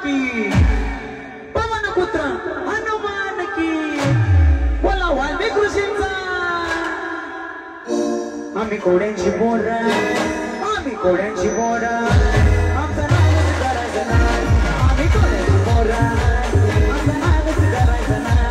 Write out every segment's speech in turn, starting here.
की पवनपुत्र हनुमान की बोला वाल्मिकी ऋषींचा आम्ही कोड्यांची पोरं आम्ही कोड्यांची पोरं आमचं नावच करायचं नाही आम्ही कोड्यांची पोरं आमचं नावच करायचं नाही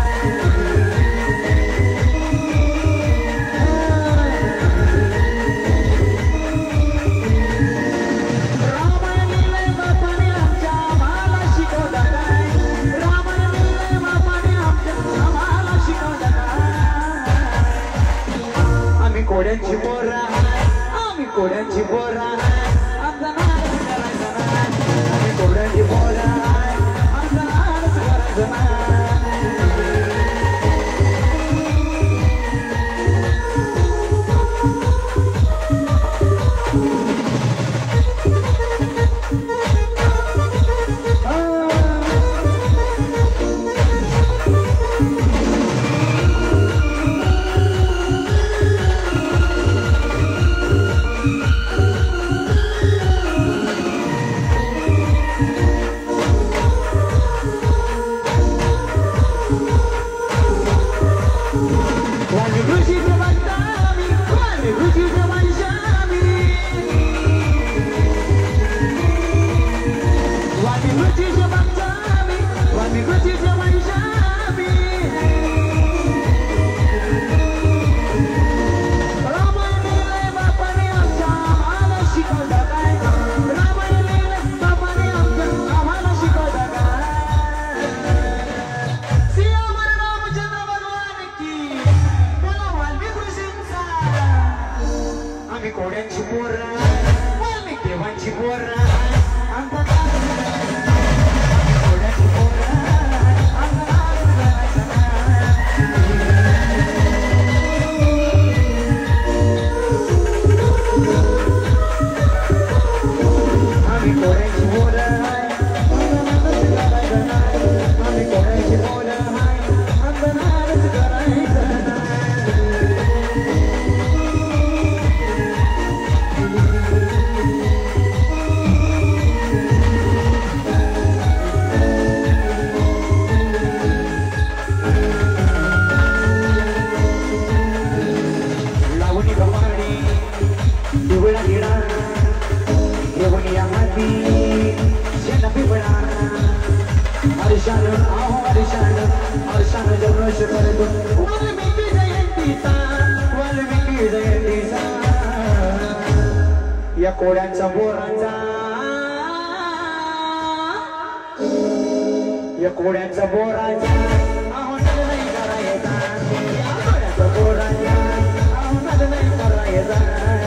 कोड्यांची पोरा आम्ही कोड्यांची पोरा आमचा नाच करायचा नाही आम्ही कोड्यांची पोरा आमचा नाच करायचा नाही कोड्यांची पोरं वाल्मिकी देवांची पोरं आमचा नाच करायचा नाही कोड्यांची पोरं आमचा नाच करायचा नाही आम्ही कोड्यांची पोरं आमचा नाच करायचा नाही आम्ही कोड्यांची पोरं आमचा नाच करायचा नाही या कोड्यांचा बोरांचा या कोड्यांचा बोरांचा आहोनाला नाही करायचा या कोड्यांचा बोरांचा आहोनाला नाही करायचा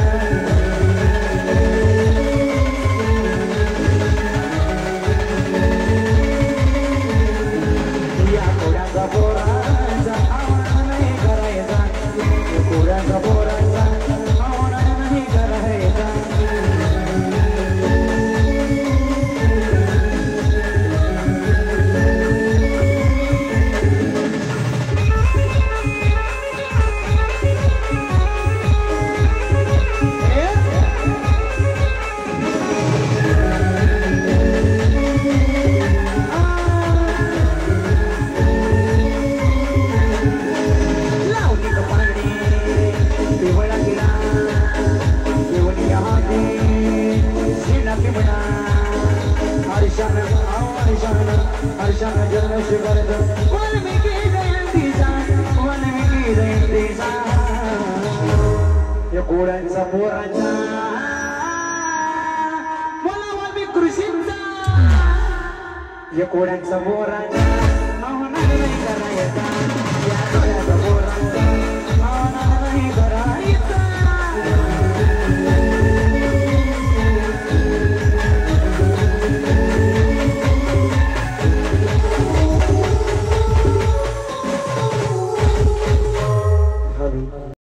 या कोड्यांचा पोरांचा बोला वाल्मिकी ऋषींचा या कोड्यांचा पोरांचा आव्हानाला नाही करायचा